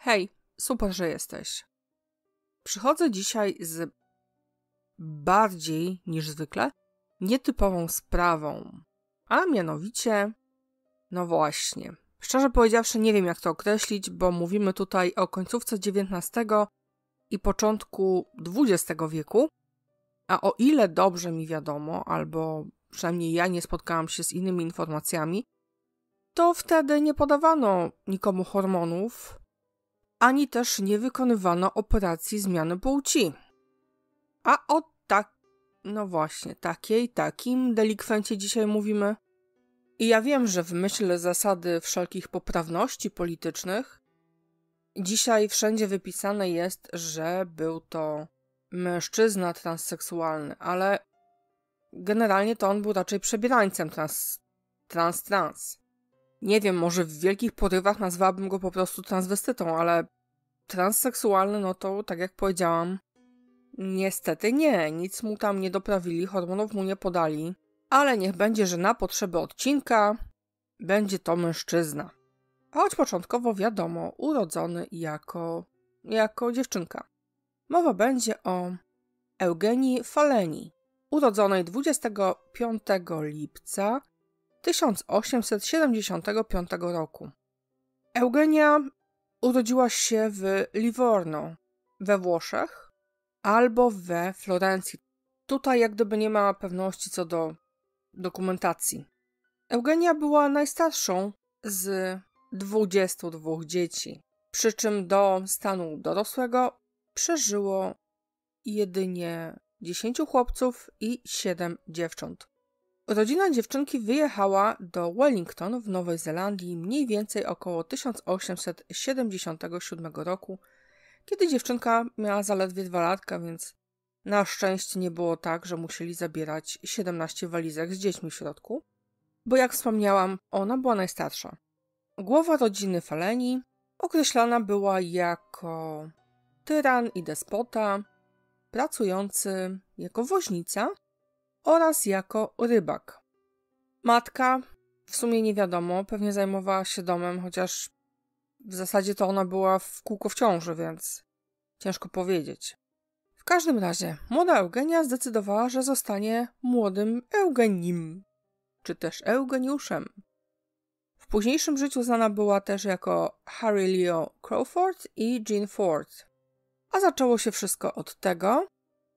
Hej, super, że jesteś. Przychodzę dzisiaj z bardziej niż zwykle nietypową sprawą, a mianowicie, no właśnie, szczerze powiedziawszy nie wiem jak to określić, bo mówimy tutaj o końcówce XIX i początku XX wieku, a o ile dobrze mi wiadomo, albo przynajmniej ja nie spotkałam się z innymi informacjami, to wtedy nie podawano nikomu hormonów, ani też nie wykonywano operacji zmiany płci. A o takim delikwencie dzisiaj mówimy. I ja wiem, że w myśl zasady wszelkich poprawności politycznych dzisiaj wszędzie wypisane jest, że był to mężczyzna transseksualny, ale generalnie to on był raczej przebierańcem trans. Nie wiem, może w wielkich porywach nazwałabym go po prostu transwestytą, ale transseksualny, no to tak jak powiedziałam, niestety nie, nic mu tam nie doprawili, hormonów mu nie podali, ale niech będzie, że na potrzeby odcinka będzie to mężczyzna. A choć początkowo wiadomo, urodzony jako dziewczynka. Mowa będzie o Eugenii Faleni, urodzonej 25 lipca 1875 roku. Eugenia urodziła się w Livorno we Włoszech albo we Florencji. Tutaj jak gdyby nie ma pewności co do dokumentacji. Eugenia była najstarszą z 22 dzieci, przy czym do stanu dorosłego przeżyło jedynie 10 chłopców i 7 dziewcząt. Rodzina dziewczynki wyjechała do Wellington w Nowej Zelandii mniej więcej około 1877 roku, kiedy dziewczynka miała zaledwie 2 latka, więc na szczęście nie było tak, że musieli zabierać 17 walizek z dziećmi w środku, bo jak wspomniałam, ona była najstarsza. Głowa rodziny Faleni określana była jako tyran i despota, pracujący jako woźnica oraz jako rybak. Matka, w sumie nie wiadomo, pewnie zajmowała się domem, chociaż w zasadzie to ona była w kółko w ciąży, więc ciężko powiedzieć. W każdym razie, młoda Eugenia zdecydowała, że zostanie młodym Eugenim, czy też Eugeniuszem. W późniejszym życiu znana była też jako Harry Leo Crawford i Jean Ford. A zaczęło się wszystko od tego,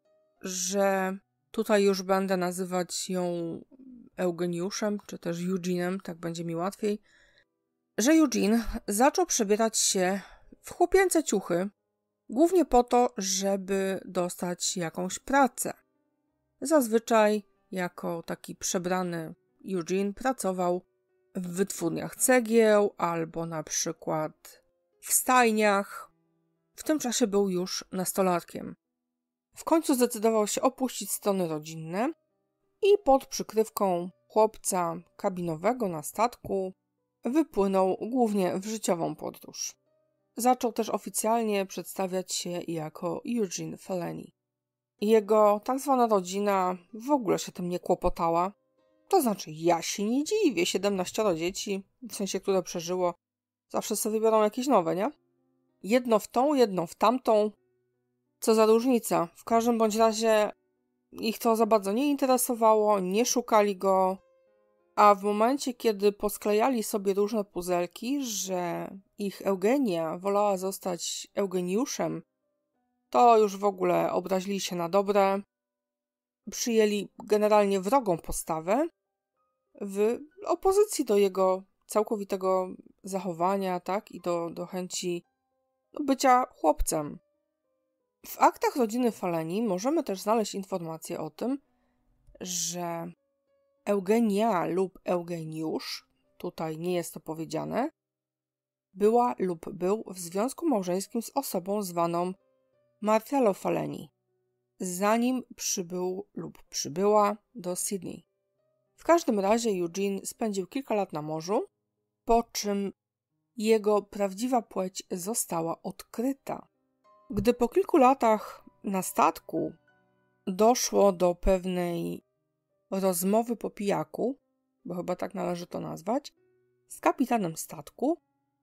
że tutaj już będę nazywać ją Eugeniuszem, czy też Eugenem, tak będzie mi łatwiej, że Eugene zaczął przebierać się w chłopięce ciuchy, głównie po to, żeby dostać jakąś pracę. Zazwyczaj jako taki przebrany Eugene pracował w wytwórniach cegieł albo na przykład w stajniach. W tym czasie był już nastolatkiem. W końcu zdecydował się opuścić strony rodzinne i pod przykrywką chłopca kabinowego na statku wypłynął głównie w życiową podróż. Zaczął też oficjalnie przedstawiać się jako Eugene Faleni. Jego tak zwana rodzina w ogóle się tym nie kłopotała. To znaczy, ja się nie dziwię, 17 dzieci, w sensie, które przeżyło, zawsze sobie wybiorą jakieś nowe, nie? Jedno w tą, jedno w tamtą. Co za różnica. W każdym bądź razie ich to za bardzo nie interesowało, nie szukali go, a w momencie, kiedy posklejali sobie różne puzelki, że ich Eugenia wolała zostać Eugeniuszem, to już w ogóle obrazili się na dobre, przyjęli generalnie wrogą postawę w opozycji do jego całkowitego zachowania, tak, i do chęci bycia chłopcem. W aktach rodziny Faleni możemy też znaleźć informację o tym, że Eugenia lub Eugeniusz, tutaj nie jest to powiedziane, była lub był w związku małżeńskim z osobą zwaną Marcello Faleni, zanim przybył lub przybyła do Sydney. W każdym razie Eugene spędził kilka lat na morzu, po czym jego prawdziwa płeć została odkryta. Gdy po kilku latach na statku doszło do pewnej rozmowy po pijaku, bo chyba tak należy to nazwać, z kapitanem statku,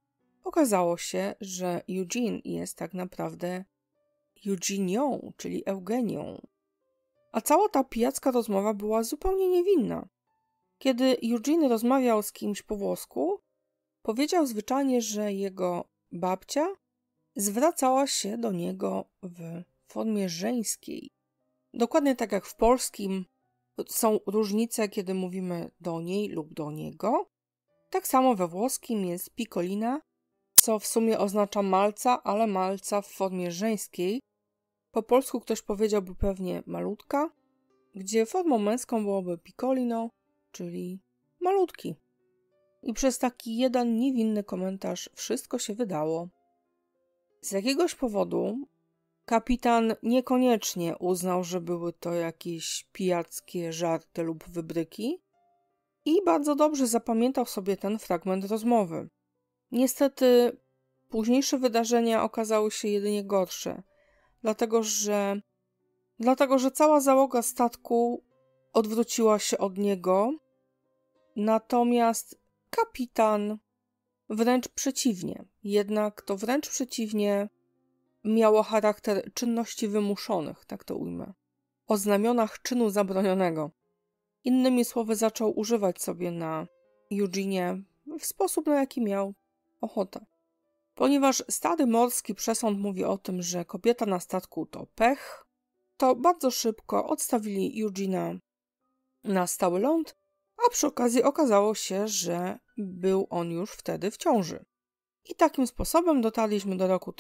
okazało się, że Eugene jest tak naprawdę Eugenią, czyli Eugenią. A cała ta pijacka rozmowa była zupełnie niewinna. Kiedy Eugene rozmawiał z kimś po włosku, powiedział zwyczajnie, że jego babcia zwracała się do niego w formie żeńskiej. Dokładnie tak jak w polskim są różnice, kiedy mówimy do niej lub do niego. Tak samo we włoskim jest piccolina, co w sumie oznacza malca, ale malca w formie żeńskiej. Po polsku ktoś powiedziałby pewnie malutka, gdzie formą męską byłoby piccolino, czyli malutki. I przez taki jeden niewinny komentarz wszystko się wydało. Z jakiegoś powodu kapitan niekoniecznie uznał, że były to jakieś pijackie żarty lub wybryki i bardzo dobrze zapamiętał sobie ten fragment rozmowy. Niestety późniejsze wydarzenia okazały się jedynie gorsze, dlatego że cała załoga statku odwróciła się od niego, natomiast kapitan wręcz przeciwnie. Jednak to wręcz przeciwnie miało charakter czynności wymuszonych, tak to ujmę, o znamionach czynu zabronionego. Innymi słowy, zaczął używać sobie na Eugenie w sposób, na jaki miał ochotę. Ponieważ stary morski przesąd mówi o tym, że kobieta na statku to pech, to bardzo szybko odstawili Eugena na stały ląd, a przy okazji okazało się, że był on już wtedy w ciąży. I takim sposobem dotarliśmy do roku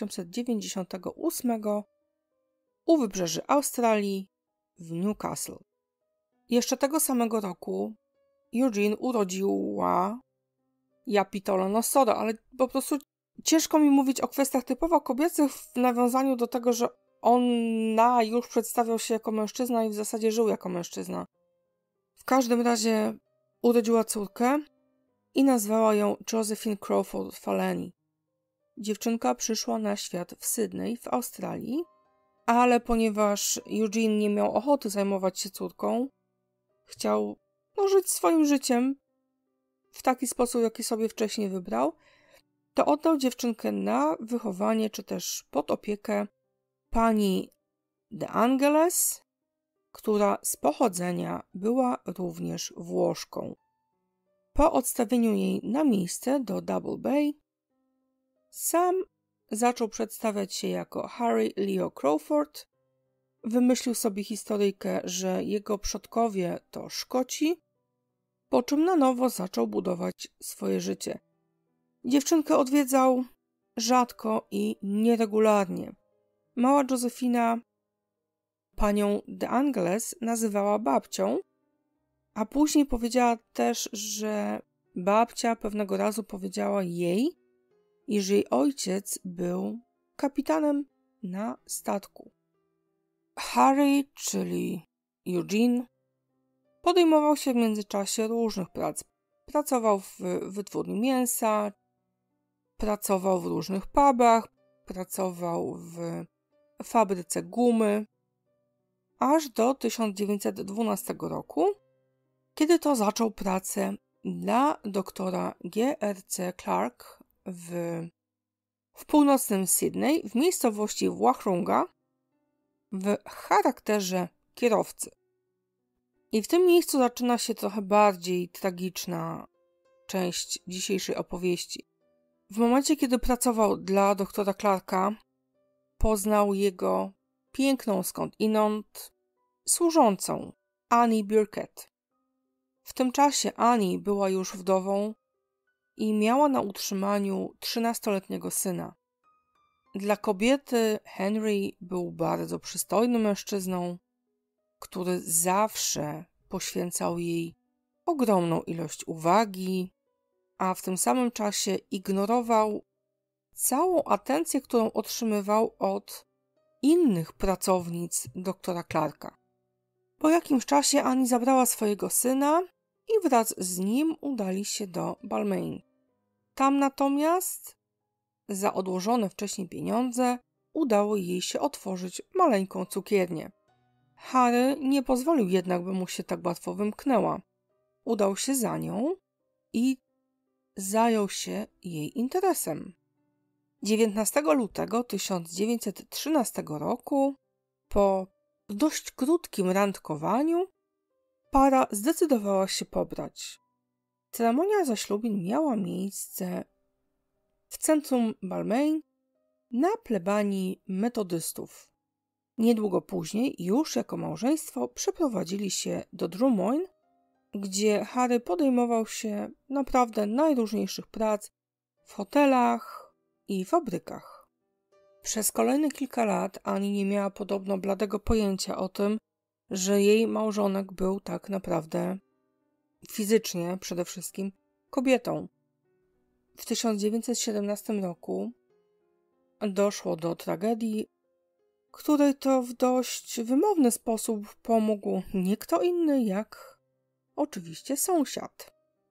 1898 u wybrzeży Australii w Newcastle. Jeszcze tego samego roku Eugene urodziła no sorry, ale po prostu ciężko mi mówić o kwestiach typowo kobiecych w nawiązaniu do tego, że ona już przedstawiał się jako mężczyzna i w zasadzie żył jako mężczyzna. W każdym razie urodziła córkę i nazwała ją Josephine Crawford Faleni. Dziewczynka przyszła na świat w Sydney w Australii, ale ponieważ Eugene nie miał ochoty zajmować się córką, chciał żyć swoim życiem w taki sposób, jaki sobie wcześniej wybrał, to oddał dziewczynkę na wychowanie czy też pod opiekę pani De Angeles, która z pochodzenia była również Włoszką. Po odstawieniu jej na miejsce do Double Bay, sam zaczął przedstawiać się jako Harry Leo Crawford. Wymyślił sobie historyjkę, że jego przodkowie to Szkoci, po czym na nowo zaczął budować swoje życie. Dziewczynkę odwiedzał rzadko i nieregularnie. Mała Józefina panią De Angeles nazywała babcią, a później powiedziała też, że babcia pewnego razu powiedziała jej, iż jej ojciec był kapitanem na statku. Harry, czyli Eugene, podejmował się w międzyczasie różnych prac. Pracował w wytwórni mięsa, pracował w różnych pubach, pracował w fabryce gumy, aż do 1912 roku, kiedy to zaczął pracę dla doktora G.R.C. Clark w północnym Sydney, w miejscowości Wahroonga, w charakterze kierowcy. I w tym miejscu zaczyna się trochę bardziej tragiczna część dzisiejszej opowieści. W momencie, kiedy pracował dla doktora Clarka, poznał jego piękną skądinąd służącą, Annie Burkett. W tym czasie Annie była już wdową i miała na utrzymaniu 13-letniego syna. Dla kobiety Henry był bardzo przystojnym mężczyzną, który zawsze poświęcał jej ogromną ilość uwagi, a w tym samym czasie ignorował całą atencję, którą otrzymywał od innych pracownic doktora Clarka. Po jakimś czasie Annie zabrała swojego syna i wraz z nim udali się do Balmain. Tam natomiast za odłożone wcześniej pieniądze udało jej się otworzyć maleńką cukiernię. Harry nie pozwolił jednak, by mu się tak łatwo wymknęła. Udał się za nią i zajął się jej interesem. 19 lutego 1913 roku, po dość krótkim randkowaniu, para zdecydowała się pobrać. Ceremonia zaślubin miała miejsce w centrum Balmain na plebanii metodystów. Niedługo później, już jako małżeństwo, przeprowadzili się do Drummoyne, gdzie Harry podejmował się naprawdę najróżniejszych prac w hotelach i fabrykach. Przez kolejne kilka lat Annie nie miała podobno bladego pojęcia o tym, że jej małżonek był tak naprawdę fizycznie przede wszystkim kobietą. W 1917 roku doszło do tragedii, której to w dość wymowny sposób pomógł nie kto inny jak oczywiście sąsiad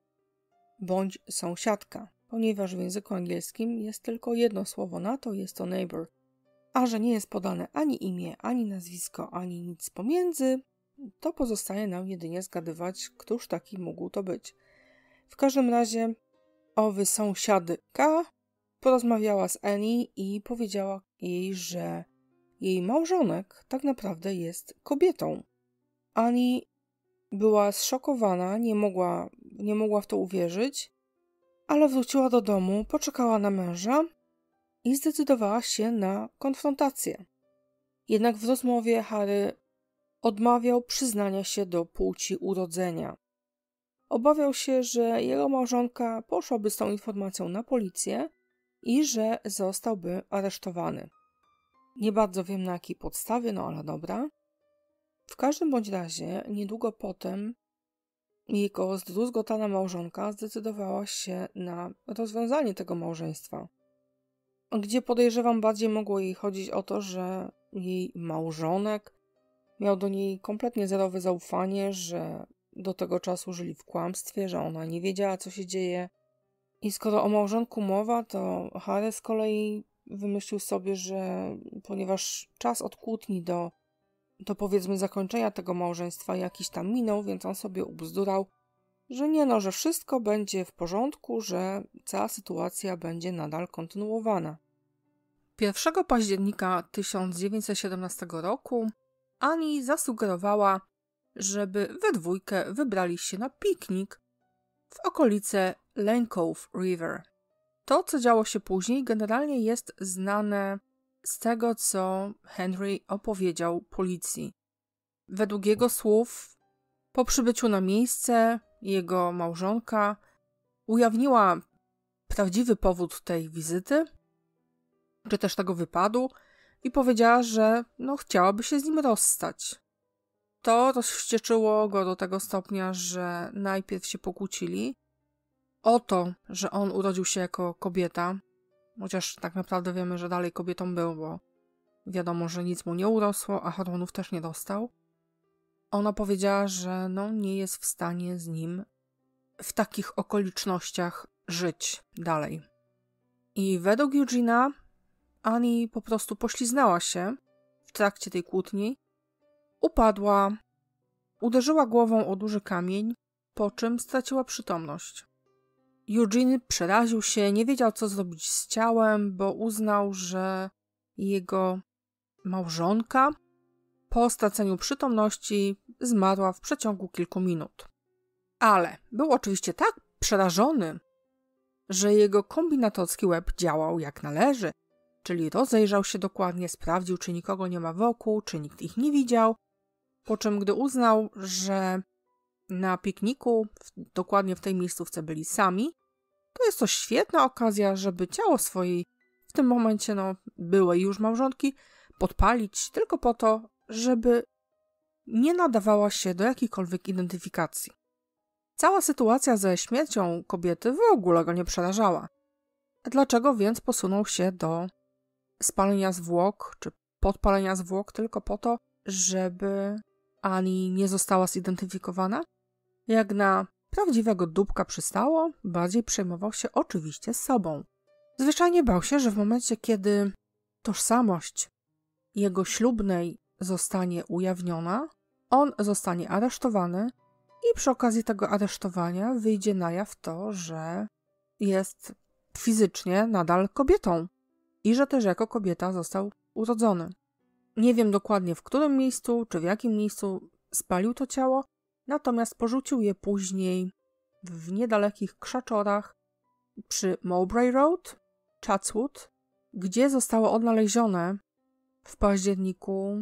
bądź sąsiadka, ponieważ w języku angielskim jest tylko jedno słowo na to, jest to neighbor, a że nie jest podane ani imię, ani nazwisko, ani nic pomiędzy, to pozostaje nam jedynie zgadywać, któż taki mógł to być. W każdym razie owy sąsiadka porozmawiała z Annie i powiedziała jej, że jej małżonek tak naprawdę jest kobietą. Annie była zszokowana, nie mogła w to uwierzyć, ale wróciła do domu, poczekała na męża i zdecydowała się na konfrontację. Jednak w rozmowie Harry odmawiał przyznania się do płci urodzenia. Obawiał się, że jego małżonka poszłaby z tą informacją na policję i że zostałby aresztowany. Nie bardzo wiem na jakiej podstawie, no ale dobra. W każdym bądź razie, niedługo potem jego zdruzgotana małżonka zdecydowała się na rozwiązanie tego małżeństwa, gdzie podejrzewam bardziej mogło jej chodzić o to, że jej małżonek miał do niej kompletnie zerowe zaufanie, że do tego czasu żyli w kłamstwie, że ona nie wiedziała, co się dzieje. I skoro o małżonku mowa, to Harry z kolei wymyślił sobie, że ponieważ czas od kłótni do powiedzmy zakończenia tego małżeństwa jakiś tam minął, więc on sobie ubzdurał, że nie no, że wszystko będzie w porządku, że cała sytuacja będzie nadal kontynuowana. 1 października 1917 roku Annie zasugerowała, żeby we dwójkę wybrali się na piknik w okolice Lane Cove River. To, co działo się później, generalnie jest znane z tego, co Henry opowiedział policji. Według jego słów, po przybyciu na miejsce, jego małżonka ujawniła prawdziwy powód tej wizyty, czy też tego wypadu, i powiedziała, że chciałaby się z nim rozstać. To rozwścieczyło go do tego stopnia, że najpierw się pokłócili o to, że on urodził się jako kobieta, chociaż tak naprawdę wiemy, że dalej kobietą był, bo wiadomo, że nic mu nie urosło, a hormonów też nie dostał. Ona powiedziała, że nie jest w stanie z nim w takich okolicznościach żyć dalej. I według Eugena Annie po prostu pośliznęła się w trakcie tej kłótni, upadła, uderzyła głową o duży kamień, po czym straciła przytomność. Eugene przeraził się, nie wiedział, co zrobić z ciałem, bo uznał, że jego małżonka po straceniu przytomności zmarła w przeciągu kilku minut. Ale był oczywiście tak przerażony, że jego kombinatorski łeb działał jak należy, czyli rozejrzał się dokładnie, sprawdził, czy nikogo nie ma wokół, czy nikt ich nie widział, po czym gdy uznał, że na pikniku, dokładnie w tej miejscówce byli sami, to jest to świetna okazja, żeby ciało swojej, w tym momencie byłej już małżonki, podpalić tylko po to, żeby nie nadawała się do jakiejkolwiek identyfikacji. Cała sytuacja ze śmiercią kobiety w ogóle go nie przerażała. Dlaczego więc posunął się do spalenia zwłok, czy podpalenia zwłok tylko po to, żeby Annie nie została zidentyfikowana? Jak na prawdziwego dupka przystało, bardziej przejmował się oczywiście sobą. Zwyczajnie bał się, że w momencie, kiedy tożsamość jego ślubnej zostanie ujawniona, on zostanie aresztowany i przy okazji tego aresztowania wyjdzie na jaw to, że jest fizycznie nadal kobietą i że też jako kobieta został urodzony. Nie wiem dokładnie w którym miejscu, czy w jakim miejscu spalił to ciało, natomiast porzucił je później w niedalekich krzaczorach przy Mowbray Road, Chatswood, gdzie zostało odnalezione w październiku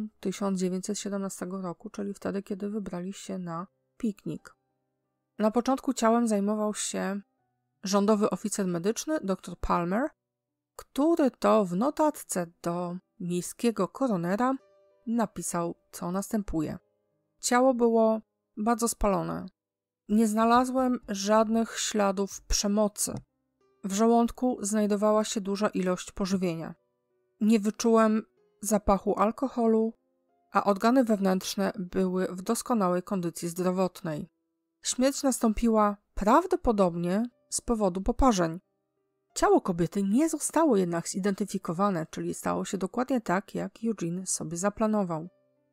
1917 roku, czyli wtedy, kiedy wybrali się na piknik. Na początku ciałem zajmował się rządowy oficer medyczny dr Palmer, który to w notatce do miejskiego koronera napisał, co następuje. Ciało było bardzo spalone. Nie znalazłem żadnych śladów przemocy. W żołądku znajdowała się duża ilość pożywienia. Nie wyczułem zapachu alkoholu, a organy wewnętrzne były w doskonałej kondycji zdrowotnej. Śmierć nastąpiła prawdopodobnie z powodu poparzeń. Ciało kobiety nie zostało jednak zidentyfikowane, czyli stało się dokładnie tak, jak Eugene sobie zaplanował.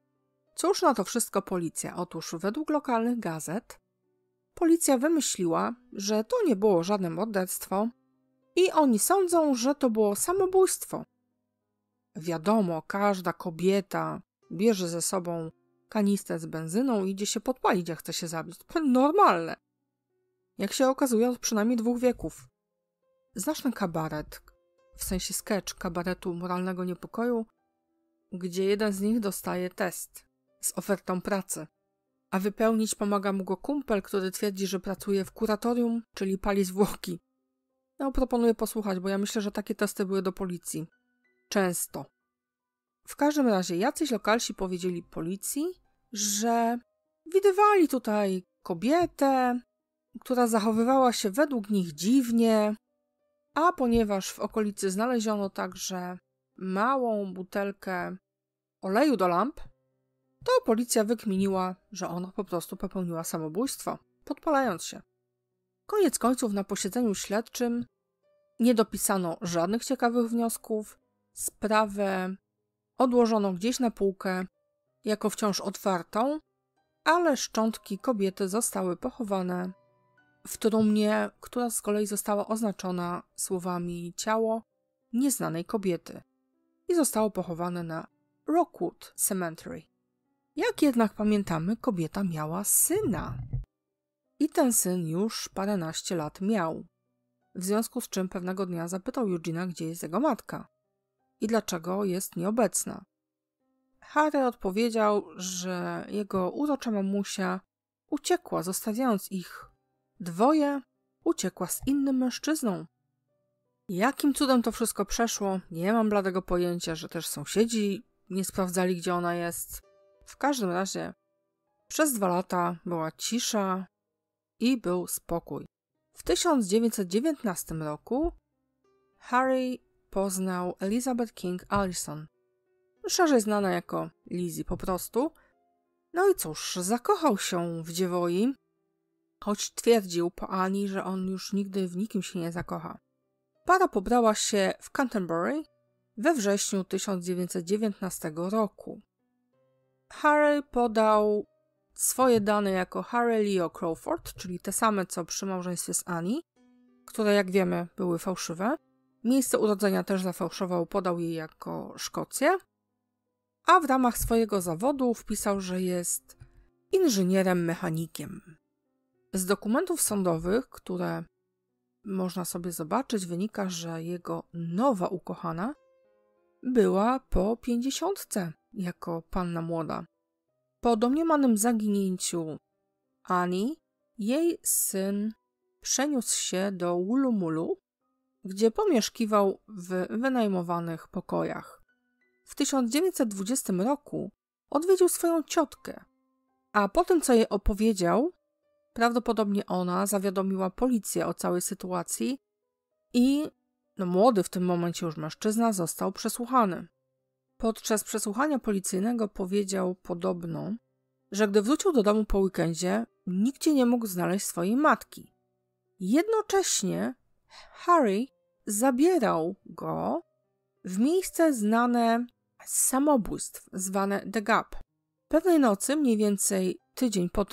Cóż na to wszystko policja? Otóż według lokalnych gazet policja wymyśliła, że to nie było żadne morderstwo i oni sądzą, że to było samobójstwo. Wiadomo, każda kobieta bierze ze sobą kanistrę z benzyną i idzie się podpalić, jak chce się zabić. To normalne. Jak się okazuje, od przynajmniej 2 wieków. Znasz ten kabaret, w sensie sketch kabaretu moralnego niepokoju, gdzie jeden z nich dostaje test z ofertą pracy, a wypełnić pomaga mu go kumpel, który twierdzi, że pracuje w kuratorium, czyli pali zwłoki. No, proponuję posłuchać, bo ja myślę, że takie testy były do policji. Często. W każdym razie jacyś lokalsi powiedzieli policji, że widywali tutaj kobietę, która zachowywała się według nich dziwnie, a ponieważ w okolicy znaleziono także małą butelkę oleju do lamp, to policja wykminiła, że ona po prostu popełniła samobójstwo, podpalając się. Koniec końców na posiedzeniu śledczym nie dopisano żadnych ciekawych wniosków, sprawę odłożono gdzieś na półkę, jako wciąż otwartą, ale szczątki kobiety zostały pochowane w trumnie, która z kolei została oznaczona słowami ciało nieznanej kobiety i zostało pochowane na Rockwood Cemetery. Jak jednak pamiętamy, kobieta miała syna. I ten syn już paręnaście lat miał. W związku z czym pewnego dnia zapytał Eugene'a, gdzie jest jego matka i dlaczego jest nieobecna. Harry odpowiedział, że jego urocza mamusia uciekła, zostawiając ich dwoje, uciekła z innym mężczyzną. Jakim cudem to wszystko przeszło, nie mam bladego pojęcia, że też sąsiedzi nie sprawdzali, gdzie ona jest. W każdym razie przez 2 lata była cisza i był spokój. W 1919 roku Harry poznał Elizabeth King Allison, szerzej znana jako Lizzie po prostu. No i cóż, zakochał się w dziewoi, choć twierdził po Ani, że on już nigdy w nikim się nie zakocha. Para pobrała się w Canterbury we wrześniu 1919 roku. Harry podał swoje dane jako Harry Leo Crawford, czyli te same co przy małżeństwie z Annie, które jak wiemy były fałszywe. Miejsce urodzenia też zafałszował, podał jej jako Szkocję, a w ramach swojego zawodu wpisał, że jest inżynierem mechanikiem. Z dokumentów sądowych, które można sobie zobaczyć, wynika, że jego nowa ukochana była po 50 jako panna młoda. Po domniemanym zaginięciu Annie, jej syn przeniósł się do Woolloomulu, gdzie pomieszkiwał w wynajmowanych pokojach. W 1920 roku odwiedził swoją ciotkę, a po tym, co jej opowiedział, prawdopodobnie ona zawiadomiła policję o całej sytuacji i młody w tym momencie już mężczyzna został przesłuchany. Podczas przesłuchania policyjnego powiedział podobno, że gdy wrócił do domu po weekendzie, nigdzie nie mógł znaleźć swojej matki. Jednocześnie Harry zabierał go w miejsce znane z samobójstw, zwane The Gap. Pewnej nocy, mniej więcej tydzień po tym, gdy jego matka zaginęła, Harry zabrał nastolatka,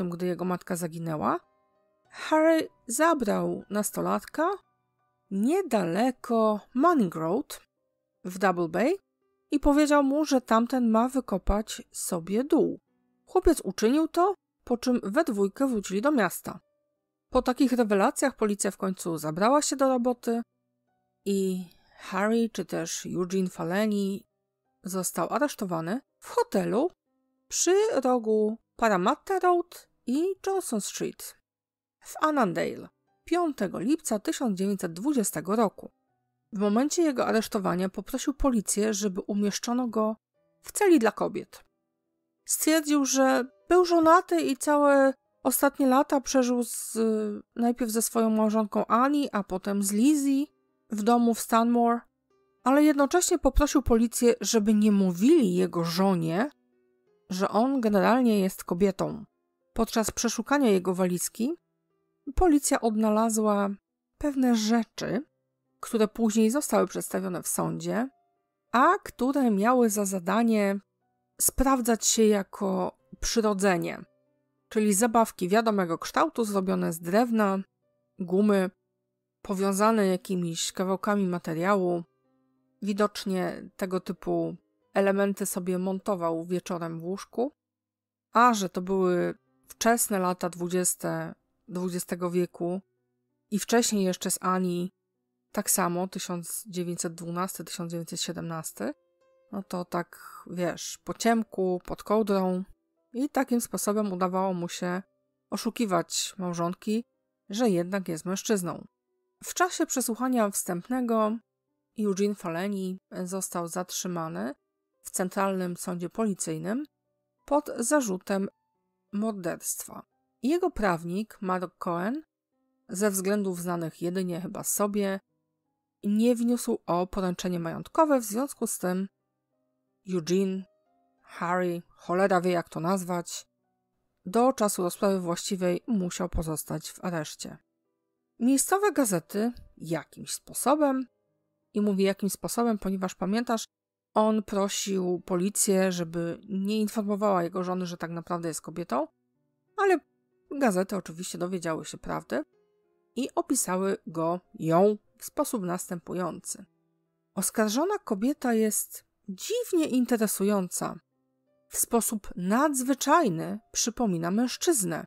niedaleko Manning Road w Double Bay i powiedział mu, że tamten ma wykopać sobie dół. Chłopiec uczynił to, po czym we dwójkę wrócili do miasta. Po takich rewelacjach policja w końcu zabrała się do roboty i Harry, czy też Eugene Faleni został aresztowany w hotelu przy rogu Parramatta Road i Johnson Street w Annandale 5 lipca 1920 roku. W momencie jego aresztowania poprosił policję, żeby umieszczono go w celi dla kobiet. Stwierdził, że był żonaty i całe ostatnie lata przeżył najpierw ze swoją małżonką Annie, a potem z Lizzie w domu w Stanmore, ale jednocześnie poprosił policję, żeby nie mówili jego żonie, że on generalnie jest kobietą. Podczas przeszukania jego walizki policja odnalazła pewne rzeczy, które później zostały przedstawione w sądzie, a które miały za zadanie sprawdzać się jako przyrodzenie, czyli zabawki wiadomego kształtu zrobione z drewna, gumy, powiązane jakimiś kawałkami materiału. Widocznie tego typu elementy sobie montował wieczorem w łóżku, a że to były wczesne lata 20. XX wieku i wcześniej jeszcze z Annie tak samo, 1912-1917, no to tak, wiesz, po ciemku, pod kołdrą i takim sposobem udawało mu się oszukiwać małżonki, że jednak jest mężczyzną. W czasie przesłuchania wstępnego Eugene Faleni został zatrzymany w Centralnym Sądzie Policyjnym pod zarzutem morderstwa. Jego prawnik, Mark Cohen, ze względów znanych jedynie chyba sobie, nie wniósł o poręczenie majątkowe, w związku z tym Eugene, Harry, cholera wie jak to nazwać, do czasu rozprawy właściwej musiał pozostać w areszcie. Miejscowe gazety jakimś sposobem, i mówię jakimś sposobem, ponieważ pamiętasz, on prosił policję, żeby nie informowała jego żony, że tak naprawdę jest kobietą, ale gazety oczywiście dowiedziały się prawdy i opisały ją w sposób następujący. Oskarżona kobieta jest dziwnie interesująca. W sposób nadzwyczajny przypomina mężczyznę.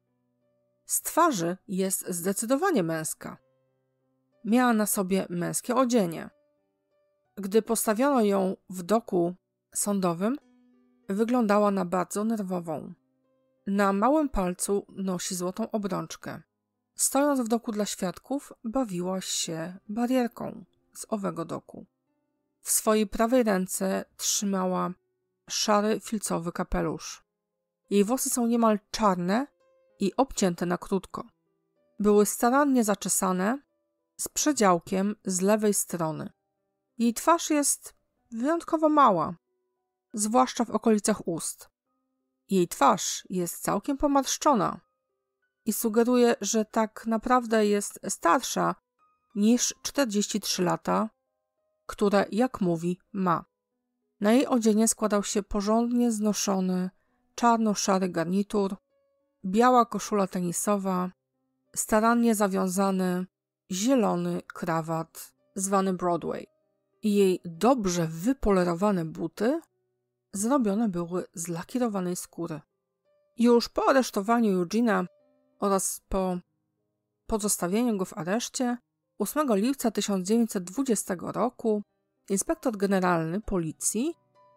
Z twarzy jest zdecydowanie męska. Miała na sobie męskie odzienie. Gdy postawiono ją w doku sądowym, wyglądała na bardzo nerwową. Na małym palcu nosi złotą obrączkę. Stojąc w doku dla świadków, bawiła się barierką z owego doku. W swojej prawej ręce trzymała szary filcowy kapelusz. Jej włosy są niemal czarne i obcięte na krótko. Były starannie zaczesane z przedziałkiem z lewej strony. Jej twarz jest wyjątkowo mała, zwłaszcza w okolicach ust. Jej twarz jest całkiem pomarszczona i sugeruje, że tak naprawdę jest starsza niż 43 lata, które, jak mówi, ma. Na jej odzienie składał się porządnie znoszony, czarno-szary garnitur, biała koszula tenisowa, starannie zawiązany, zielony krawat zwany Broadway. I jej dobrze wypolerowane buty zrobione były z lakierowanej skóry. Już po aresztowaniu Eugene'a oraz po pozostawieniu go w areszcie 8 lipca 1920 roku inspektor generalny policji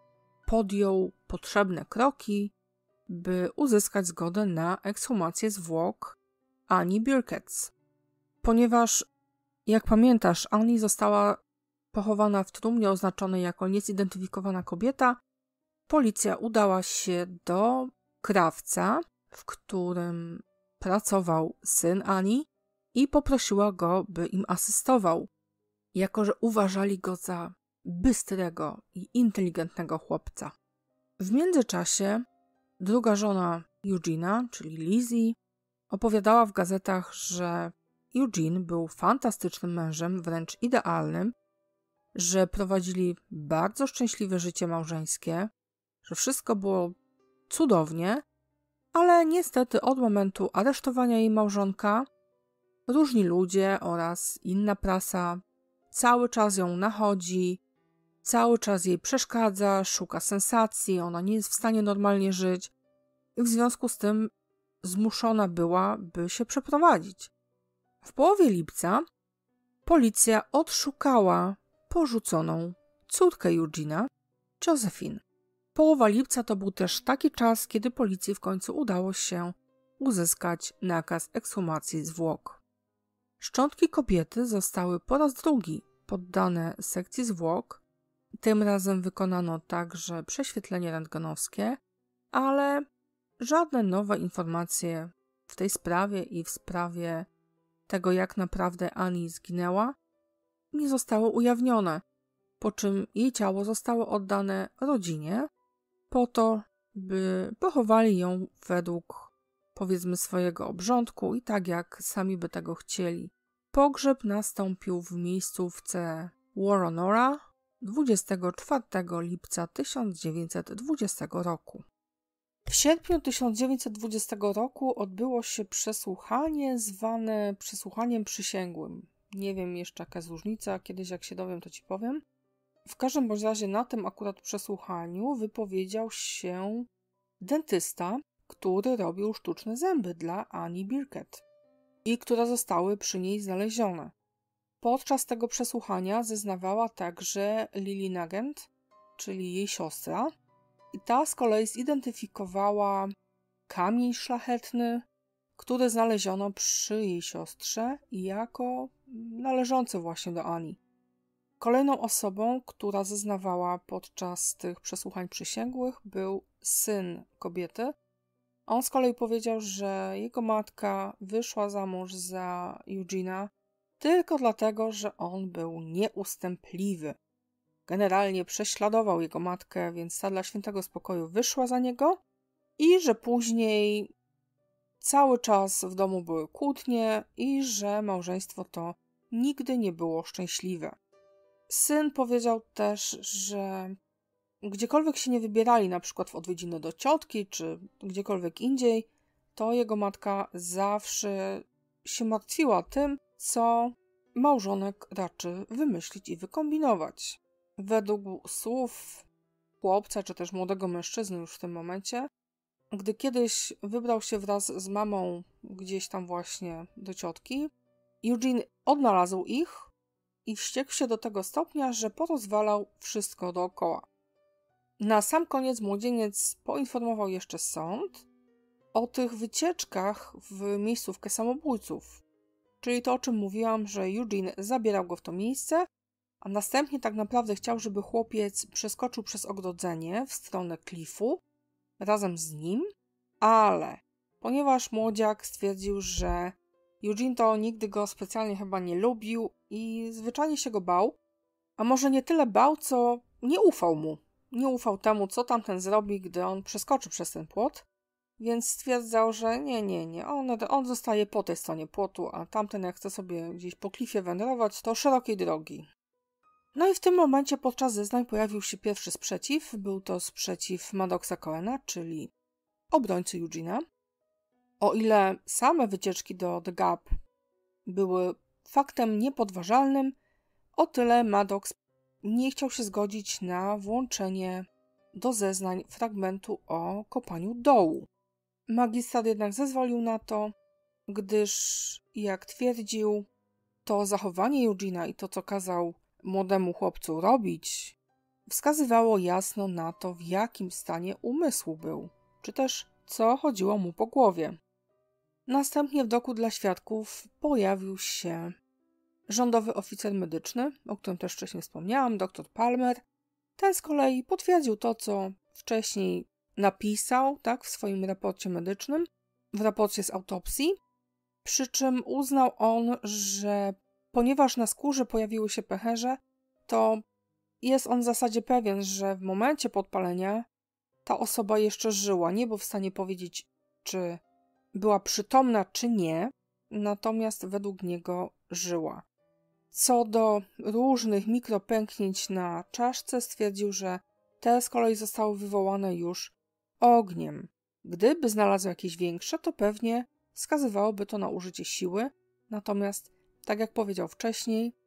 podjął potrzebne kroki, by uzyskać zgodę na ekshumację zwłok Annie Birketts. Ponieważ, jak pamiętasz, Annie została pochowana w trumnie oznaczonej jako niezidentyfikowana kobieta, policja udała się do krawca, w którym pracował syn Annie i poprosiła go, by im asystował, jako że uważali go za bystrego i inteligentnego chłopca. W międzyczasie druga żona Eugene'a, czyli Lizzie, opowiadała w gazetach, że Eugene był fantastycznym mężem, wręcz idealnym, że prowadzili bardzo szczęśliwe życie małżeńskie, że wszystko było cudownie, ale niestety od momentu aresztowania jej małżonka różni ludzie oraz inna prasa cały czas ją nachodzi, cały czas jej przeszkadza, szuka sensacji, ona nie jest w stanie normalnie żyć i w związku z tym zmuszona była, by się przeprowadzić. W połowie lipca policja odszukała porzuconą córkę Eugena, Josephine. Połowa lipca to był też taki czas, kiedy policji w końcu udało się uzyskać nakaz ekshumacji zwłok. Szczątki kobiety zostały po raz drugi poddane sekcji zwłok. Tym razem wykonano także prześwietlenie rentgenowskie, ale żadne nowe informacje w tej sprawie i w sprawie tego, jak naprawdę Annie zginęła, nie zostały ujawnione, po czym jej ciało zostało oddane rodzinie po to, by pochowali ją według, powiedzmy, swojego obrządku i tak, jak sami by tego chcieli. Pogrzeb nastąpił w miejscówce Woronora 24 lipca 1920 roku. W sierpniu 1920 roku odbyło się przesłuchanie zwane przesłuchaniem przysięgłym. Nie wiem jeszcze jaka jest różnica, kiedyś jak się dowiem, to ci powiem. W każdym bądź razie na tym akurat przesłuchaniu wypowiedział się dentysta, który robił sztuczne zęby dla Annie Birkett i które zostały przy niej znalezione. Podczas tego przesłuchania zeznawała także Lily Nugent, czyli jej siostra, i ta z kolei zidentyfikowała kamień szlachetny, który znaleziono przy jej siostrze jako należący właśnie do Annie. Kolejną osobą, która zeznawała podczas tych przesłuchań przysięgłych, był syn kobiety. On z kolei powiedział, że jego matka wyszła za mąż za Eugena tylko dlatego, że on był nieustępliwy. Generalnie prześladował jego matkę, więc ta dla świętego spokoju wyszła za niego i że później cały czas w domu były kłótnie i że małżeństwo to nigdy nie było szczęśliwe. Syn powiedział też, że gdziekolwiek się nie wybierali, na przykład w odwiedziny do ciotki czy gdziekolwiek indziej, to jego matka zawsze się martwiła tym, co małżonek raczy wymyślić i wykombinować. Według słów chłopca, czy też młodego mężczyzny już w tym momencie, gdy kiedyś wybrał się wraz z mamą gdzieś tam właśnie do ciotki, Eugene odnalazł ich i wściekł się do tego stopnia, że porozwalał wszystko dookoła. Na sam koniec młodzieniec poinformował jeszcze sąd o tych wycieczkach w miejscówkę samobójców, czyli to, o czym mówiłam, że Eugene zabierał go w to miejsce, a następnie tak naprawdę chciał, żeby chłopiec przeskoczył przez ogrodzenie w stronę klifu razem z nim, ale ponieważ młodziak stwierdził, że Eugene to nigdy go specjalnie chyba nie lubił i zwyczajnie się go bał, a może nie tyle bał, co nie ufał mu. Nie ufał temu, co tamten zrobi, gdy on przeskoczy przez ten płot, więc stwierdzał, że nie, on zostaje po tej stronie płotu, a tamten jak chce sobie gdzieś po klifie wędrować, to szerokiej drogi. No i w tym momencie podczas zeznań pojawił się pierwszy sprzeciw. Był to sprzeciw Maddoxa Cohena, czyli obrońcy Eugena. O ile same wycieczki do The Gap były faktem niepodważalnym, o tyle Maddox nie chciał się zgodzić na włączenie do zeznań fragmentu o kopaniu dołu. Magistrat jednak zezwolił na to, gdyż, jak twierdził, to zachowanie Eugena i to, co kazał młodemu chłopcu robić, wskazywało jasno na to, w jakim stanie umysłu był, czy też co chodziło mu po głowie. Następnie w doku dla świadków pojawił się rządowy oficer medyczny, o którym też wcześniej wspomniałam, dr Palmer. Ten z kolei potwierdził to, co wcześniej napisał w swoim raporcie medycznym, w raporcie z autopsji, przy czym uznał on, że ponieważ na skórze pojawiły się pęcherze, to jest on w zasadzie pewien, że w momencie podpalenia ta osoba jeszcze żyła. Nie był w stanie powiedzieć, czy była przytomna, czy nie, natomiast według niego żyła. Co do różnych mikropęknięć na czaszce, stwierdził, że te z kolei zostały wywołane już ogniem. Gdyby znalazł jakieś większe, to pewnie wskazywałoby to na użycie siły, natomiast, tak jak powiedział wcześniej,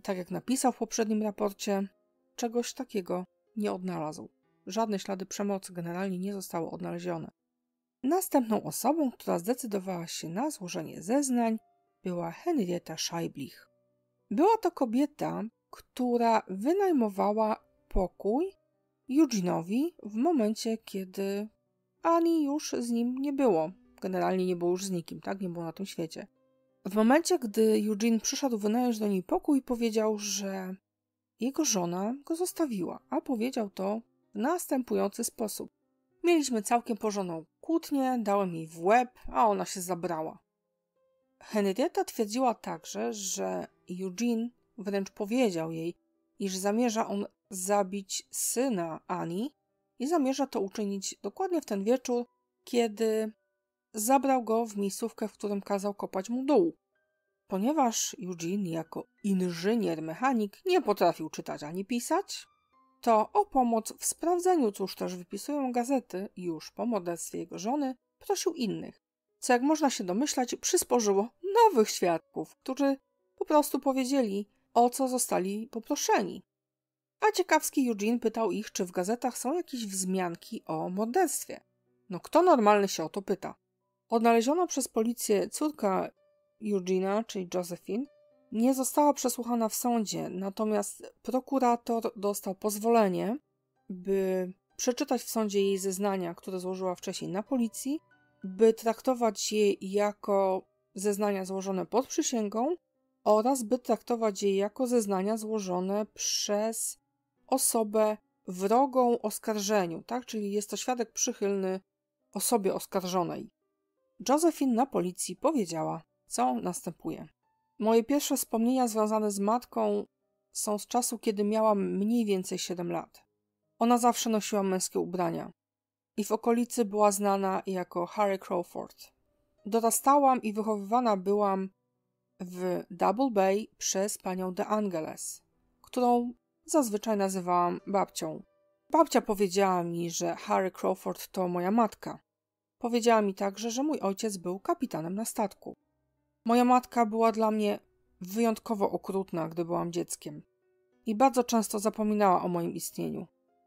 tak jak napisał w poprzednim raporcie, czegoś takiego nie odnalazł. Żadne ślady przemocy generalnie nie zostały odnalezione. Następną osobą, która zdecydowała się na złożenie zeznań, była Henrietta Scheiblich. Była to kobieta, która wynajmowała pokój Eugene'owi w momencie, kiedy Annie już z nim nie było. Generalnie nie było już z nikim, tak? Nie było na tym świecie. W momencie, gdy Eugene przyszedł wynająć do niej pokój, powiedział, że jego żona go zostawiła, a powiedział to w następujący sposób. Mieliśmy całkiem porządną kłótnię, dałem jej w łeb, a ona się zabrała. Henrietta twierdziła także, że Eugene wręcz powiedział jej, iż zamierza on zabić syna Annie i zamierza to uczynić dokładnie w ten wieczór, kiedy zabrał go w miejscówkę, w którym kazał kopać mu dół. Ponieważ Eugene jako inżynier-mechanik nie potrafił czytać ani pisać, to o pomoc w sprawdzeniu, cóż też wypisują gazety już po morderstwie jego żony, prosił innych, co jak można się domyślać przysporzyło nowych świadków, którzy po prostu powiedzieli, o co zostali poproszeni. A ciekawski Eugene pytał ich, czy w gazetach są jakieś wzmianki o morderstwie. No kto normalny się o to pyta? Odnaleziona przez policję córka Eugene'a, czyli Josephine, nie została przesłuchana w sądzie, natomiast prokurator dostał pozwolenie, by przeczytać w sądzie jej zeznania, które złożyła wcześniej na policji, by traktować je jako zeznania złożone pod przysięgą oraz by traktować je jako zeznania złożone przez osobę wrogą oskarżeniu, tak? Czyli jest to świadek przychylny osobie oskarżonej. Josephine na policji powiedziała, co następuje. Moje pierwsze wspomnienia związane z matką są z czasu, kiedy miałam mniej więcej 7 lat. Ona zawsze nosiła męskie ubrania i w okolicy była znana jako Harry Crawford. Dorastałam i wychowywana byłam w Double Bay przez panią De Angeles, którą zazwyczaj nazywałam babcią. Babcia powiedziała mi, że Harry Crawford to moja matka. Powiedziała mi także, że mój ojciec był kapitanem na statku. Moja matka była dla mnie wyjątkowo okrutna, gdy byłam dzieckiem i bardzo często zapominała o moim istnieniu.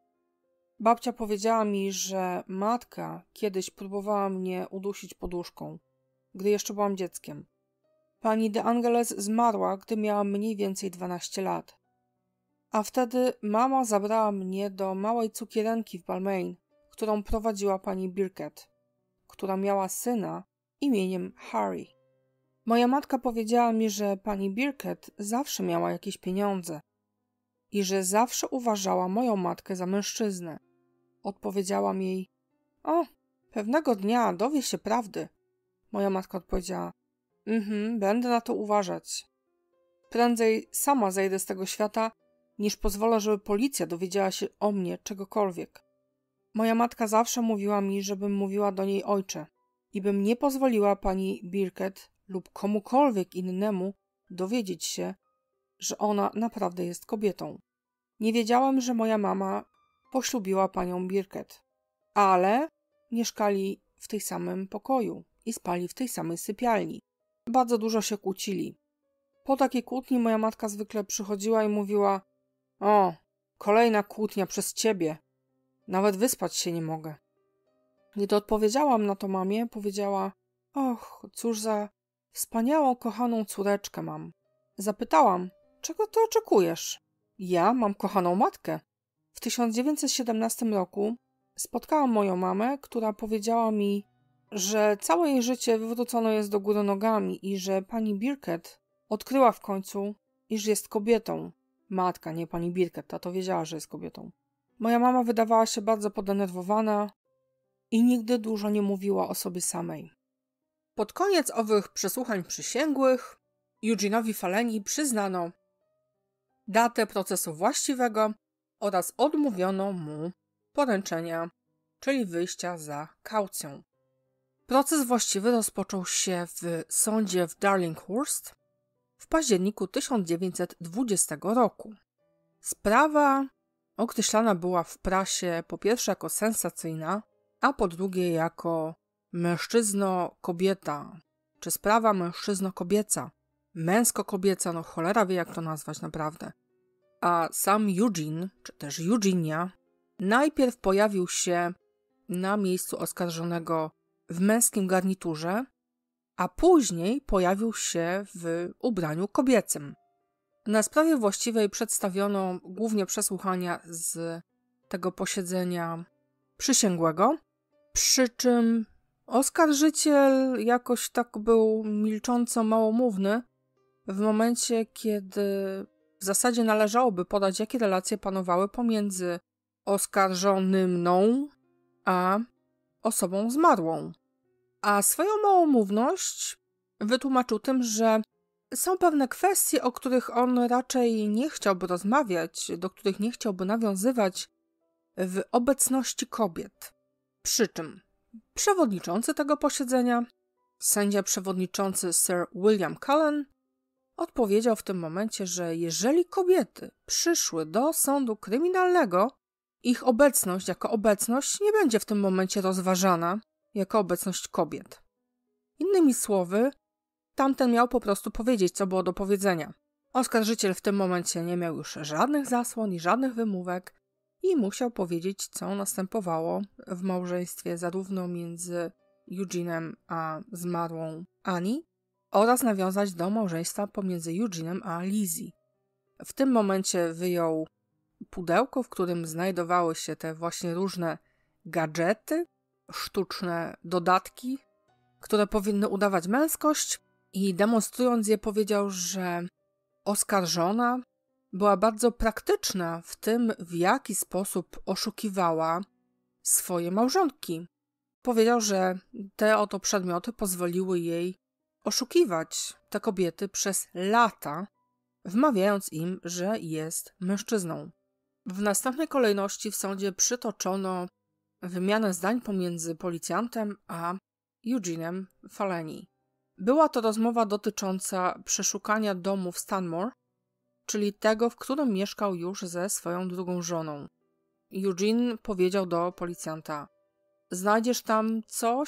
Babcia powiedziała mi, że matka kiedyś próbowała mnie udusić poduszką, gdy jeszcze byłam dzieckiem. Pani De Angeles zmarła, gdy miałam mniej więcej 12 lat. A wtedy mama zabrała mnie do małej cukierenki w Balmain, którą prowadziła pani Birkett, która miała syna imieniem Harry. Moja matka powiedziała mi, że pani Birkett zawsze miała jakieś pieniądze i że zawsze uważała moją matkę za mężczyznę. Odpowiedziałam jej, pewnego dnia dowie się prawdy. Moja matka odpowiedziała, będę na to uważać. Prędzej sama zejdę z tego świata, niż pozwolę, żeby policja dowiedziała się o mnie czegokolwiek. Moja matka zawsze mówiła mi, żebym mówiła do niej ojcze i bym nie pozwoliła pani Birkett lub komukolwiek innemu dowiedzieć się, że ona naprawdę jest kobietą. Nie wiedziałem, że moja mama poślubiła panią Birkett, ale mieszkali w tej samym pokoju i spali w tej samej sypialni. Bardzo dużo się kłócili. Po takiej kłótni moja matka zwykle przychodziła i mówiła, kolejna kłótnia przez ciebie. Nawet wyspać się nie mogę. Gdy odpowiedziałam na to mamie, powiedziała, cóż za wspaniałą, kochaną córeczkę mam. Zapytałam, czego ty oczekujesz? Ja mam kochaną matkę. W 1917 roku spotkałam moją mamę, która powiedziała mi, że całe jej życie wywrócone jest do góry nogami i że pani Birkett odkryła w końcu, iż jest kobietą. Matka, nie pani Birkett, ta to wiedziała, że jest kobietą. Moja mama wydawała się bardzo podenerwowana i nigdy dużo nie mówiła o sobie samej. Pod koniec owych przesłuchań przysięgłych Eugene'owi Faleni przyznano datę procesu właściwego oraz odmówiono mu poręczenia, czyli wyjścia za kaucją. Proces właściwy rozpoczął się w sądzie w Darlinghurst w październiku 1920 roku. Sprawa określana była w prasie po pierwsze jako sensacyjna, a po drugie jako mężczyzno-kobieta, czy sprawa mężczyzno-kobieca. męsko-kobieca, no cholera wie jak to nazwać naprawdę. A sam Eugene, czy też Eugenia, najpierw pojawił się na miejscu oskarżonego w męskim garniturze, a później pojawił się w ubraniu kobiecym. Na sprawie właściwej przedstawiono głównie przesłuchania z tego posiedzenia przysięgłego, przy czym oskarżyciel jakoś tak był milcząco małomówny w momencie, kiedy w zasadzie należałoby podać, jakie relacje panowały pomiędzy oskarżonym a osobą zmarłą. A swoją małomówność wytłumaczył tym, że są pewne kwestie, o których on raczej nie chciałby rozmawiać, do których nie chciałby nawiązywać w obecności kobiet. Przy czym przewodniczący tego posiedzenia, sędzia przewodniczący Sir William Cullen, odpowiedział w tym momencie, że jeżeli kobiety przyszły do sądu kryminalnego, ich obecność jako obecność nie będzie w tym momencie rozważana jako obecność kobiet. Innymi słowy, tamten miał po prostu powiedzieć, co było do powiedzenia. Oskarżyciel w tym momencie nie miał już żadnych zasłon i żadnych wymówek i musiał powiedzieć, co następowało w małżeństwie zarówno między Eugene'em a zmarłą Annie oraz nawiązać do małżeństwa pomiędzy Eugene'em a Lizzie. W tym momencie wyjął pudełko, w którym znajdowały się te właśnie różne gadżety, sztuczne dodatki, które powinny udawać męskość i demonstrując je powiedział, że oskarżona była bardzo praktyczna w tym, w jaki sposób oszukiwała swoje małżonki. Powiedział, że te oto przedmioty pozwoliły jej oszukiwać te kobiety przez lata, wmawiając im, że jest mężczyzną. W następnej kolejności w sądzie przytoczono wymianę zdań pomiędzy policjantem a Eugene'em Faleni. Była to rozmowa dotycząca przeszukania domu w Stanmore, czyli tego, w którym mieszkał już ze swoją drugą żoną. Eugene powiedział do policjanta: znajdziesz tam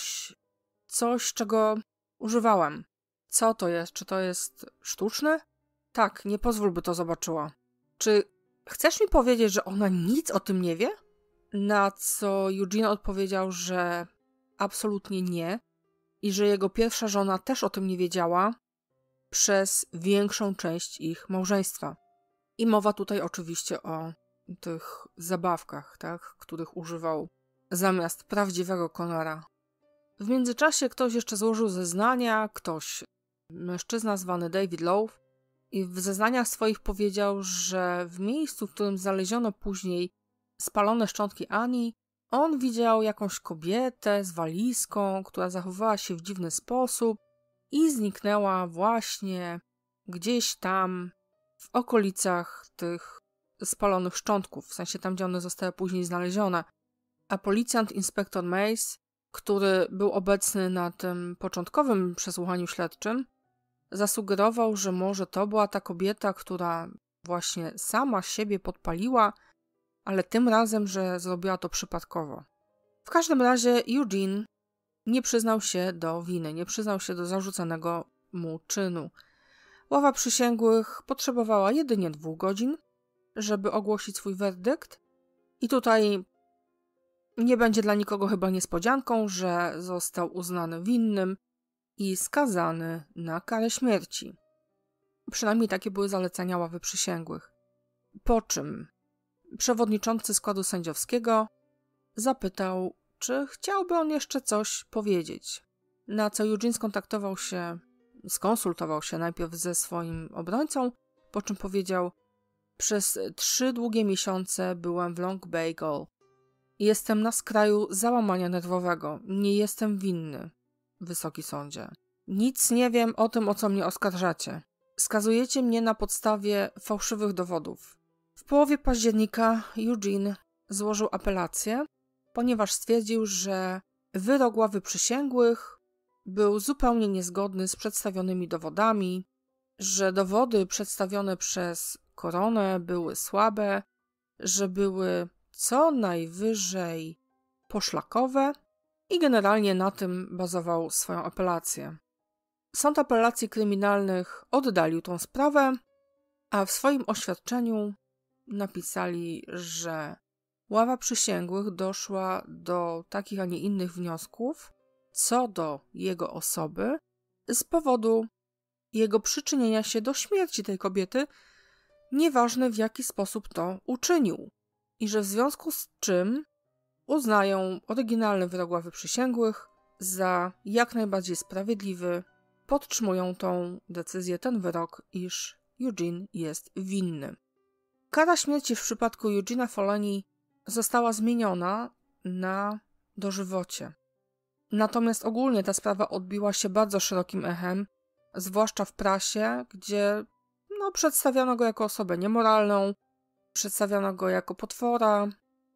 coś, czego używałem. Co to jest? Czy to jest sztuczne? Tak, nie pozwól, by to zobaczyła. Czy chcesz mi powiedzieć, że ona nic o tym nie wie? Na co Eugene odpowiedział, że absolutnie nie i że jego pierwsza żona też o tym nie wiedziała przez większą część ich małżeństwa. I mowa tutaj oczywiście o tych zabawkach, tak, których używał zamiast prawdziwego Conora. W międzyczasie ktoś jeszcze złożył zeznania, mężczyzna zwany David Lowe, i w zeznaniach swoich powiedział, że w miejscu, w którym znaleziono później spalone szczątki Annie, on widział jakąś kobietę z walizką, która zachowywała się w dziwny sposób i zniknęła właśnie gdzieś tam w okolicach tych spalonych szczątków, w sensie tam, gdzie one zostały później znalezione. A policjant inspektor Mace, który był obecny na tym początkowym przesłuchaniu śledczym, zasugerował, że może to była ta kobieta, która właśnie sama siebie podpaliła, ale tym razem, że zrobiła to przypadkowo. W każdym razie Eugene nie przyznał się do winy, nie przyznał się do zarzucanego mu czynu. Ława przysięgłych potrzebowała jedynie 2 godzin, żeby ogłosić swój werdykt i tutaj nie będzie dla nikogo chyba niespodzianką, że został uznany winnym i skazany na karę śmierci. Przynajmniej takie były zalecenia ławy przysięgłych. Po czym przewodniczący składu sędziowskiego zapytał, czy chciałby on jeszcze coś powiedzieć. Na co Eugene skonsultował się najpierw ze swoim obrońcą, po czym powiedział: przez 3 długie miesiące byłem w Long Bay Gaol. Jestem na skraju załamania nerwowego. Nie jestem winny, Wysoki Sądzie. Nic nie wiem o tym, o co mnie oskarżacie. Skazujecie mnie na podstawie fałszywych dowodów. W połowie października Eugene złożył apelację, ponieważ stwierdził, że wyrok ławy przysięgłych był zupełnie niezgodny z przedstawionymi dowodami, że dowody przedstawione przez koronę były słabe, że były co najwyżej poszlakowe i generalnie na tym bazował swoją apelację. Sąd Apelacji Kryminalnych oddalił tą sprawę, a w swoim oświadczeniu napisali, że ława przysięgłych doszła do takich, a nie innych wniosków co do jego osoby z powodu jego przyczynienia się do śmierci tej kobiety, nieważne w jaki sposób to uczynił. I że w związku z czym uznają oryginalny wyrok ławy przysięgłych za jak najbardziej sprawiedliwy, podtrzymują tą decyzję, ten wyrok, iż Eugene jest winny. Kara śmierci w przypadku Eugena Faleni została zmieniona na dożywocie. Natomiast ogólnie ta sprawa odbiła się bardzo szerokim echem, zwłaszcza w prasie, gdzie przedstawiano go jako osobę niemoralną, przedstawiano go jako potwora,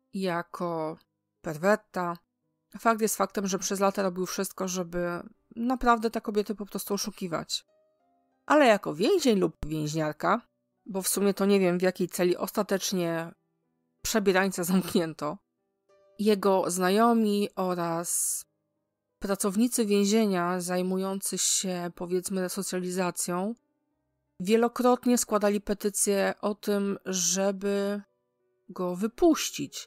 jako perwerta. Fakt jest faktem, że przez lata robił wszystko, żeby naprawdę te kobiety po prostu oszukiwać. Ale jako więzień lub więźniarka, bo w sumie to nie wiem, w jakiej celi ostatecznie przebierańca zamknięto, jego znajomi oraz pracownicy więzienia zajmujący się, powiedzmy, resocjalizacją wielokrotnie składali petycje o tym, żeby go wypuścić.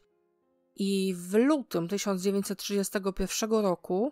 I w lutym 1931 roku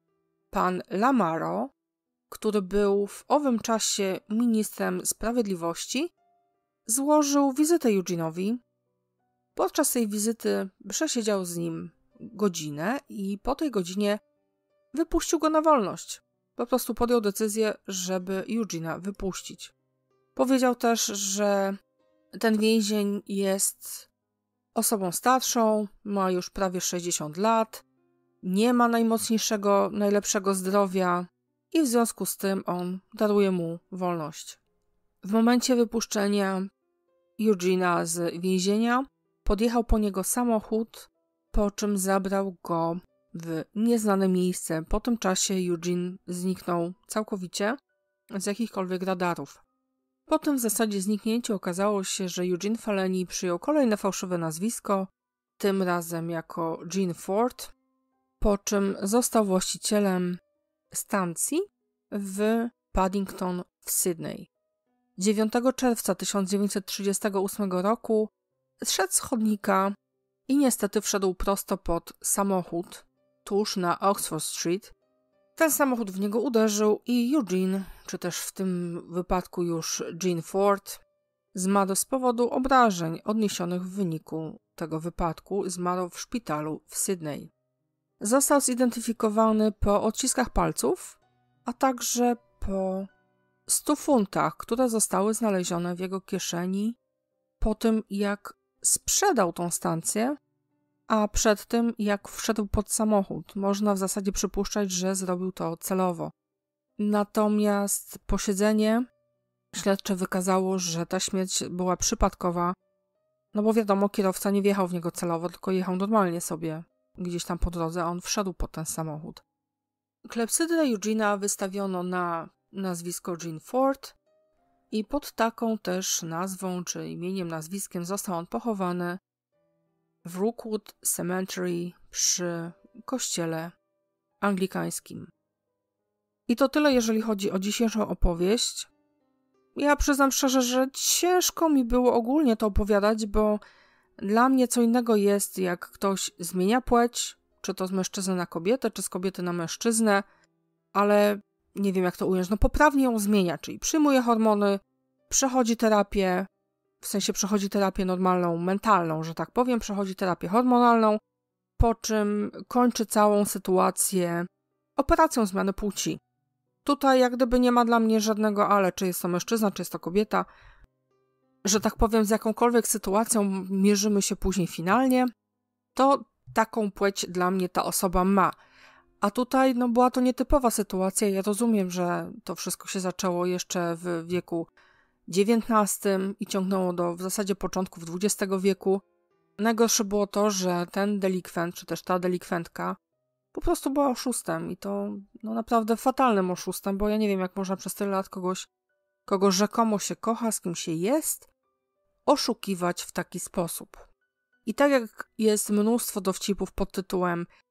pan Lamaro, który był w owym czasie ministrem sprawiedliwości, złożył wizytę Eugene'owi. Podczas tej wizyty przesiedział z nim godzinę i po tej godzinie wypuścił go na wolność. Po prostu podjął decyzję, żeby Eugene'a wypuścić. Powiedział też, że ten więzień jest osobą starszą, ma już prawie 60 lat, nie ma najmocniejszego, najlepszego zdrowia i w związku z tym on daruje mu wolność. W momencie wypuszczenia Eugene'a z więzienia podjechał po niego samochód, po czym zabrał go w nieznane miejsce. Po tym czasie Eugene zniknął całkowicie z jakichkolwiek radarów. Po tym w zasadzie zniknięciu okazało się, że Eugene Faleni przyjął kolejne fałszywe nazwisko, tym razem jako Gene Ford, po czym został właścicielem stacji w Paddington w Sydney. 9 czerwca 1938 roku zszedł z chodnika i niestety wszedł prosto pod samochód tuż na Oxford Street. Ten samochód w niego uderzył i Eugene, czy też w tym wypadku już Gene Ford, zmarł z powodu obrażeń odniesionych w wyniku tego wypadku. Zmarł w szpitalu w Sydney. Został zidentyfikowany po odciskach palców, a także po 100 funtach, które zostały znalezione w jego kieszeni po tym, jak sprzedał tą stację, a przed tym, jak wszedł pod samochód. Można w zasadzie przypuszczać, że zrobił to celowo. Natomiast posiedzenie śledcze wykazało, że ta śmierć była przypadkowa, no bo wiadomo, kierowca nie wjechał w niego celowo, tylko jechał normalnie sobie gdzieś tam po drodze, a on wszedł pod ten samochód. Klepsydrę Eugene'a wystawiono na nazwisko Gene Ford i pod taką też nazwą, czy imieniem, nazwiskiem został on pochowany w Rookwood Cemetery przy kościele anglikańskim. I to tyle, jeżeli chodzi o dzisiejszą opowieść. Ja przyznam szczerze, że ciężko mi było ogólnie to opowiadać, bo dla mnie co innego jest, jak ktoś zmienia płeć, czy to z mężczyzny na kobietę, czy z kobiety na mężczyznę, ale nie wiem jak to ująć, poprawnie ją zmienia, czyli przyjmuje hormony, przechodzi terapię, w sensie przechodzi terapię normalną, mentalną, że tak powiem, przechodzi terapię hormonalną, po czym kończy całą sytuację operacją zmiany płci. Tutaj jak gdyby nie ma dla mnie żadnego ale, czy jest to mężczyzna, czy jest to kobieta, że tak powiem, z jakąkolwiek sytuacją mierzymy się później finalnie, to taką płeć dla mnie ta osoba ma. A tutaj była to nietypowa sytuacja. Ja rozumiem, że to wszystko się zaczęło jeszcze w wieku XIX i ciągnęło do w zasadzie początków XX wieku. Najgorsze było to, że ten delikwent, czy też ta delikwentka po prostu była oszustem i to naprawdę fatalnym oszustem, bo ja nie wiem, jak można przez tyle lat kogo rzekomo się kocha, z kim się jest, oszukiwać w taki sposób. I tak jak jest mnóstwo dowcipów pod tytułem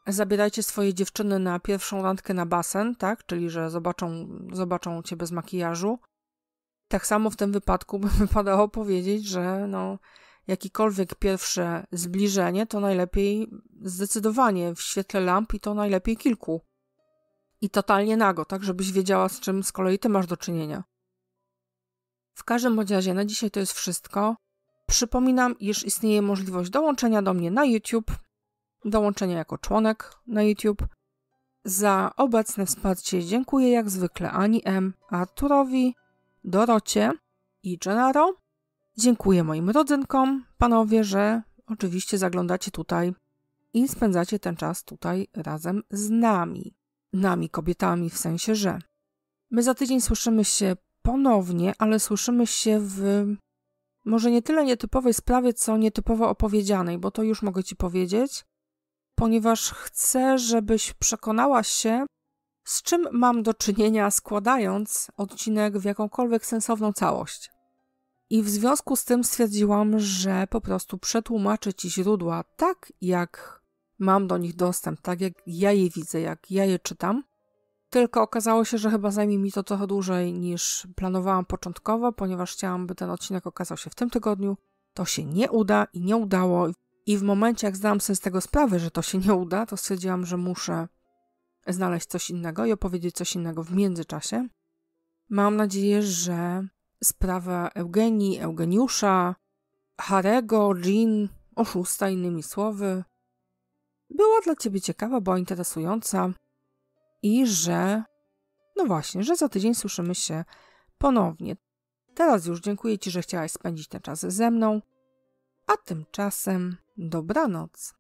zabierajcie swoje dziewczyny na pierwszą randkę na basen, tak? Czyli, że zobaczą cię bez makijażu. Tak samo w tym wypadku by wypadało powiedzieć, że no, jakikolwiek pierwsze zbliżenie to najlepiej zdecydowanie w świetle lamp i to najlepiej kilku. I totalnie nago, tak? Żebyś wiedziała, z czym z kolei ty masz do czynienia. W każdym bądź razie na dzisiaj to jest wszystko. Przypominam, iż istnieje możliwość dołączenia do mnie na YouTube, dołączenia jako członek na YouTube. Za obecne wsparcie dziękuję jak zwykle Ani M., Arturowi, Dorocie i Gennaro. Dziękuję moim rodzynkom, panowie, że oczywiście zaglądacie tutaj i spędzacie ten czas tutaj razem z nami. Nami, kobietami, w sensie, że my za tydzień słyszymy się ponownie, ale słyszymy się w może nie tyle nietypowej sprawie, co nietypowo opowiedzianej, bo to już mogę ci powiedzieć, ponieważ chcę, żebyś przekonała się, z czym mam do czynienia, składając odcinek w jakąkolwiek sensowną całość. I w związku z tym stwierdziłam, że po prostu przetłumaczę ci źródła tak, jak mam do nich dostęp, tak jak ja je widzę, jak ja je czytam. Tylko okazało się, że chyba zajmie mi to trochę dłużej niż planowałam początkowo, ponieważ chciałam, by ten odcinek okazał się w tym tygodniu. To się nie uda i nie udało. I w momencie, jak zdałam sobie z tego sprawę, że to się nie uda, to stwierdziłam, że muszę znaleźć coś innego i opowiedzieć coś innego w międzyczasie. Mam nadzieję, że sprawa Eugenii, Eugeniusza, Harego, Jean, oszusta innymi słowy, była dla ciebie ciekawa, była interesująca i że, no właśnie, że za tydzień słyszymy się ponownie. Teraz już dziękuję ci, że chciałaś spędzić ten czas ze mną, a tymczasem dobranoc.